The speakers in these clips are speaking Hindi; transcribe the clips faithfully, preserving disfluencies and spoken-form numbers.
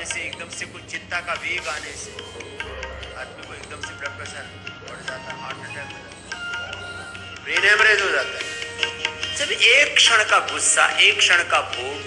आने से, एकदम से कुछ चिंता का वेग आने से आदमी को एकदम से ब्लड प्रेशर बढ़ जाता है, हार्ट अटैक हो जाता है, ब्रेन हेमरेज हो जाता है। सिर्फ एक क्षण का गुस्सा, एक क्षण का भोग,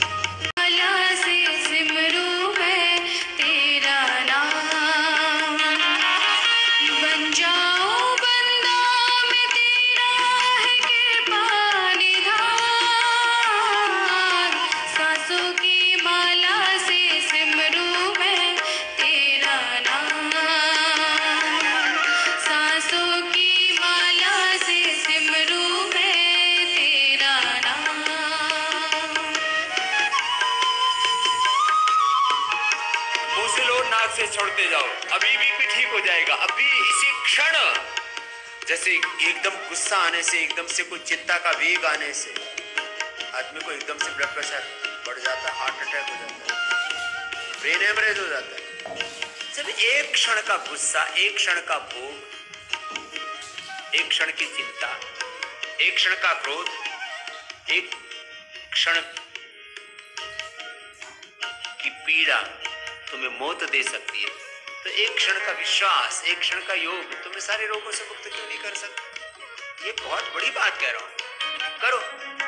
से छोड़ते जाओ, अभी बीपी ठीक हो जाएगा। अभी इसी क्षण, जैसे एकदम गुस्सा आने से, एकदम से कोई चिंता का वेग आने से आदमी को एकदम से ब्लड प्रेशर बढ़ जाता है, हार्ट अटैक हो जाता है, ब्रेन हेमरेज हो जाता है। सिर्फ एक क्षण का गुस्सा, एक क्षण का भोग, एक क्षण की चिंता, एक क्षण का क्रोध, एक क्षण की पीड़ा तुम्हें मौत दे सकती है। तो एक क्षण का विश्वास, एक क्षण का योग तुम्हें सारे रोगों से मुक्त क्यों नहीं कर सकता? ये बहुत बड़ी बात कह रहा हूं, करो।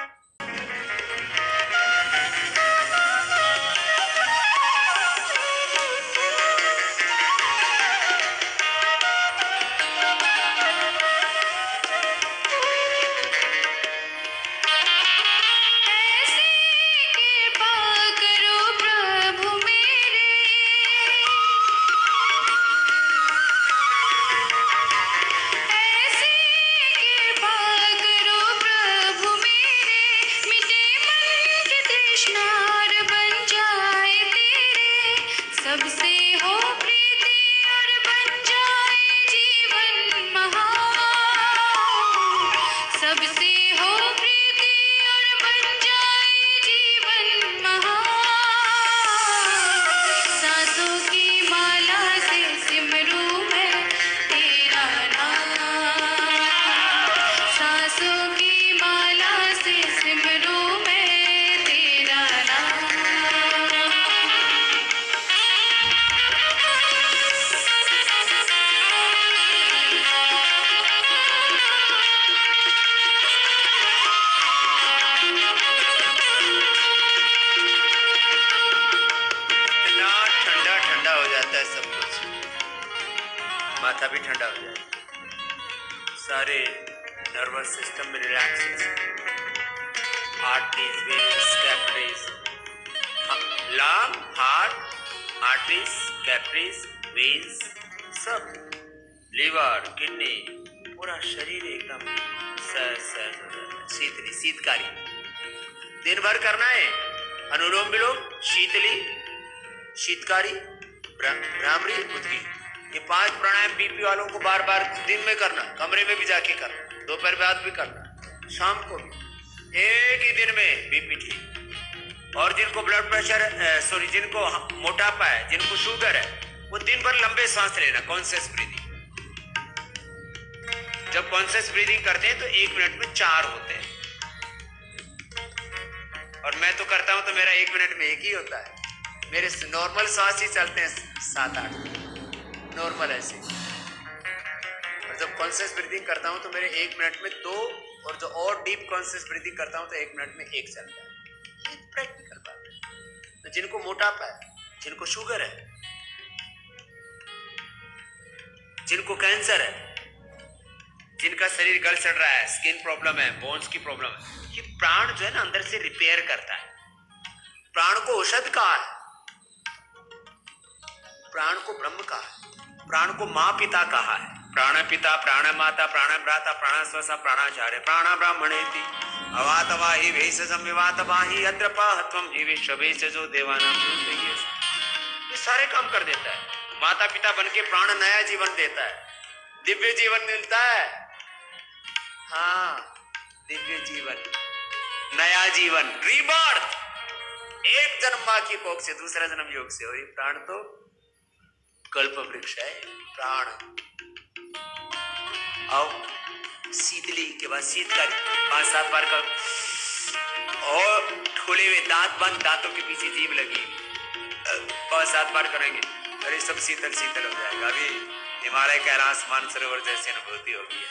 माथा भी ठंडा हो जाए, सारे नर्वस सिस्टम में relaxation, arteries, veins, capillaries, lung, heart, arteries, capillaries, veins, सब, लीवर, किडनी, पूरा शरीर एकदम सहज सहज हो जाता है, शीतली, शीतकारी। दिन भर करना है अनुलोम विलोम, शीतली, शीतकारी, भ्रामरी, उद्गीत। ये पांच प्राणायाम बीपी वालों को बार बार दिन में करना, कमरे में भी जाके करना, दोपहर बाद भी करना, शाम को भी, एक ही दिन में बीपी ठीक। और जिनको ब्लड प्रेशर, सॉरी जिनको मोटापा है, जिनको शुगर है, वो दिन भर लंबे सांस लेना, कॉन्शियस ब्रीदिंग। जब कॉन्शियस ब्रीदिंग करते हैं तो एक मिनट में चार होते हैं, और मैं तो करता हूं तो मेरा एक मिनट में एक ही होता है। मेरे नॉर्मल सांस ही चलते हैं सात आठ, नॉर्मल ऐसे। और जब कॉन्शियस ब्रीदिंग करता हूं तो मेरे एक मिनट में दो, और जो और डीप कॉन्शियस ब्रीदिंग करता हूं तो एक मिनट में एक चलता है। ये प्रैक्टिकल बात है। तो जिनको मोटापा है, जिनको शुगर है, जिनको कैंसर है, जिनका शरीर गल सड़ रहा है, स्किन प्रॉब्लम है, बोन्स की प्रॉब्लम है, ये प्राण जो है ना अंदर से रिपेयर करता है। प्राण को औषध कहा है, प्राण को ब्रह्म कहा है, प्राण को माँ पिता कहा है। प्राण पिता, प्राण माता, प्राण भ्राता, प्राण स्वसा, प्राणाचार्य, प्राण ब्राह्मणेति अवात वाहि वेश संविवात वाहि अद्रपाहत्वम ही विश्ववेश जो देवानां भूतये। ये सारे काम कर देता है। माता पिता बन के प्राण नया जीवन देता है, दिव्य जीवन मिलता है। हाँ, दिव्य जीवन, नया जीवन, रीबर्थ। एक जन्म मां की कोख से, दूसरा जन्म योग से। और ये प्राण तो कल्प वृक्ष है, प्राण। आओ, शीतली के बाद शीतकारी, पांच सात बार कर, और खोले हुए दांत बंद, दांतों के पीछे जीभ लगी, बाबा सात बार करेंगे अरे सब शीतल शीतल हो जाएगा। अभी हिमालय कैलाश मानसरोवर जैसी अनुभूति होगी।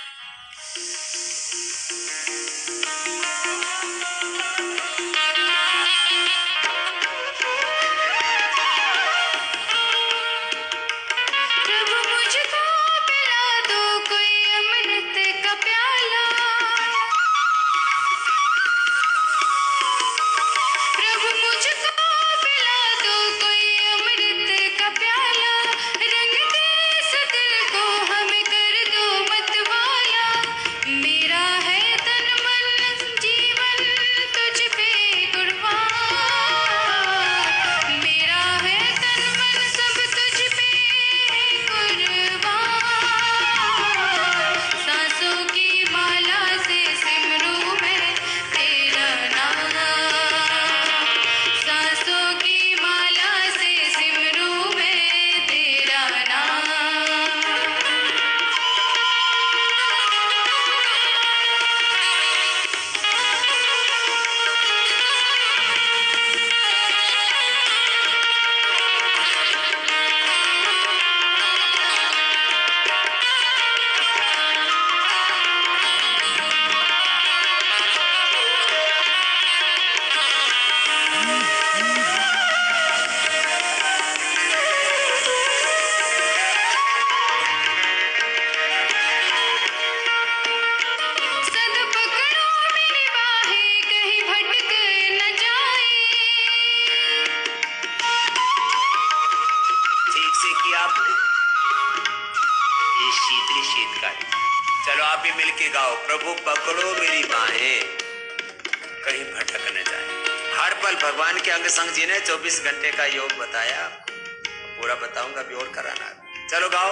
चलो आप भी मिलके गाओ, प्रभु पकड़ो मेरी बाहें कहीं भटक न जाए। हर पल भगवान के अंग संग जीने चौबीस घंटे का योग बताया, पूरा बताऊंगा अभी और कराना। चलो गाओ।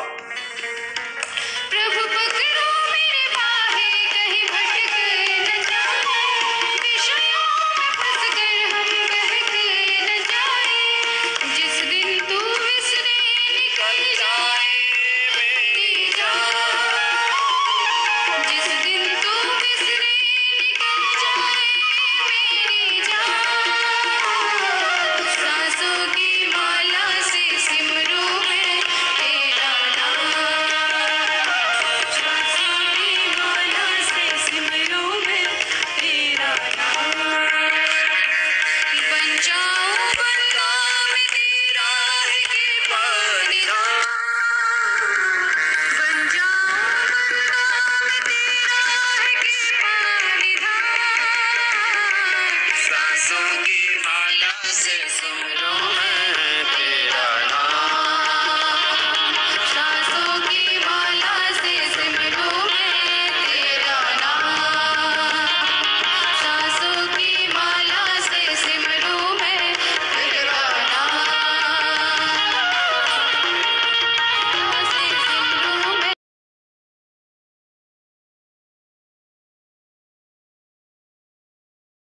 प्रभु पकड़ो मेरी बाहें कहीं भटक न जाए, विषयों में फंसकर हम बहक न जाए। जिस दिन तू विसरे निकल जाए मेरी जान, जिस दिन तू विसरे निकल जाए मेरी जान। सांसों की माला से सिमरूं मैं तेरा नाम, सांसों की माला से सिमरूं मैं तेरा नाम। बन जाऊं बंदा मैं तेरा है कि परिधान, बन जाऊं बंदा मैं तेरा है कि परिधान। सांसों की माला से सिमरूं मैं